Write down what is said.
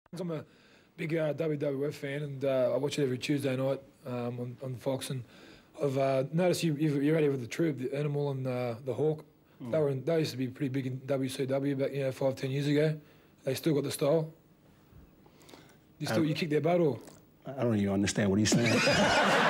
I'm a big WWF fan, and I watch it every Tuesday night on Fox. And I've noticed you're out here with the Troop, the Animal, and the Hawk. They used to be pretty big in WCW back 5-10 years ago. They still got the style. You kick their butt, or? I don't even understand what he's saying.